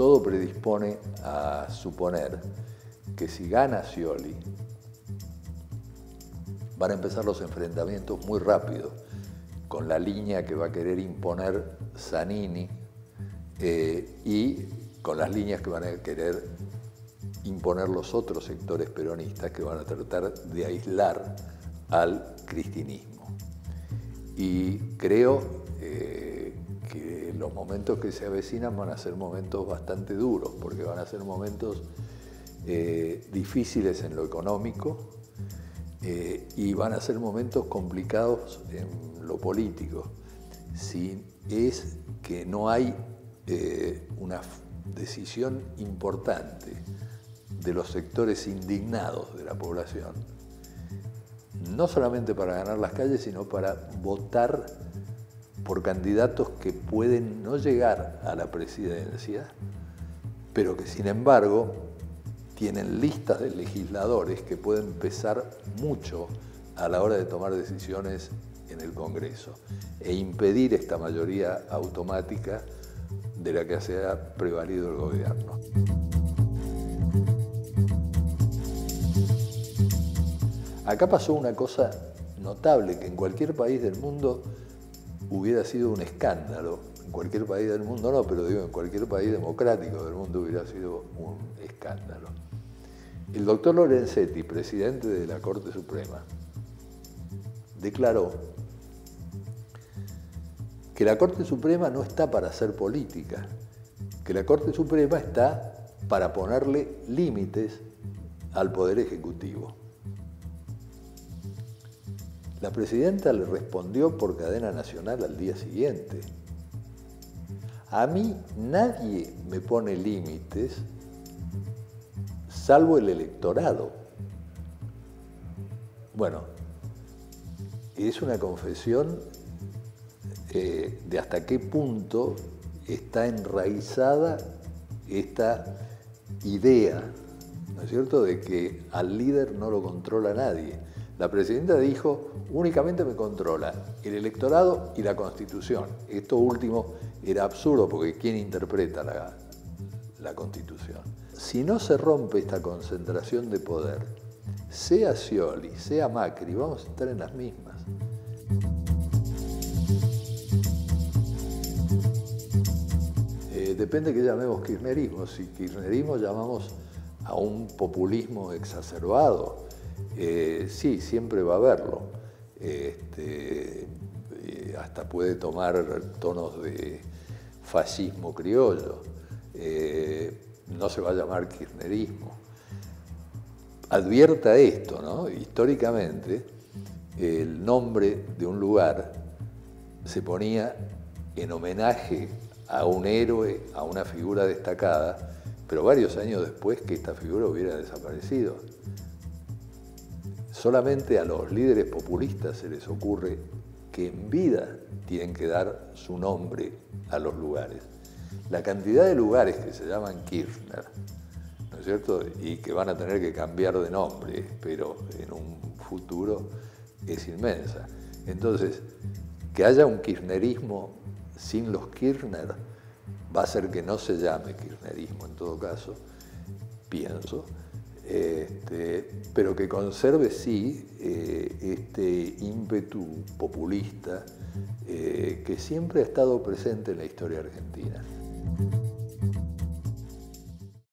todo predispone a suponer que si gana Scioli, van a empezar los enfrentamientos muy rápido, con la línea que va a querer imponer Zanini y con las líneas que van a querer imponer los otros sectores peronistas que van a tratar de aislar al cristinismo. Y creo que los momentos que se avecinan van a ser momentos bastante duros, porque van a ser momentos difíciles en lo económico y van a ser momentos complicados en lo político. Si es que no hay una decisión importante de los sectores indignados de la población, no solamente para ganar las calles, sino para votar por candidatos que pueden no llegar a la presidencia, pero que sin embargo tienen listas de legisladores que pueden pesar mucho a la hora de tomar decisiones en el Congreso e impedir esta mayoría automática de la que se ha prevalido el gobierno. Acá pasó una cosa notable que en cualquier país del mundo hubiera sido un escándalo. En cualquier país del mundo no, pero digo, en cualquier país democrático del mundo hubiera sido un escándalo. El doctor Lorenzetti, presidente de la Corte Suprema, declaró que la Corte Suprema no está para hacer política, que la Corte Suprema está para ponerle límites al Poder Ejecutivo. La presidenta le respondió por cadena nacional al día siguiente: a mí nadie me pone límites salvo el electorado. Bueno, es una confesión de hasta qué punto está enraizada esta idea, ¿no es cierto?, de que al líder no lo controla nadie. La presidenta dijo: únicamente me controla el electorado y la Constitución. Esto último era absurdo porque ¿quién interpreta la Constitución? Si no se rompe esta concentración de poder, sea Scioli, sea Macri, vamos a estar en las mismas. Depende que llamemos kirchnerismo. Si kirchnerismo llamamos a un populismo exacerbado, sí, siempre va a haberlo. Hasta puede tomar tonos de fascismo criollo. No se va a llamar kirchnerismo. Advierta esto, ¿no? Históricamente, el nombre de un lugar se ponía en homenaje a un héroe, a una figura destacada, pero varios años después que esta figura hubiera desaparecido. Solamente a los líderes populistas se les ocurre que en vida tienen que dar su nombre a los lugares. La cantidad de lugares que se llaman Kirchner, ¿no es cierto?, y que van a tener que cambiar de nombre, pero en un futuro, es inmensa. Entonces, que haya un kirchnerismo sin los Kirchner va a hacer que no se llame kirchnerismo, en todo caso, pienso, pero que conserve, sí, este ímpetu populista que siempre ha estado presente en la historia argentina.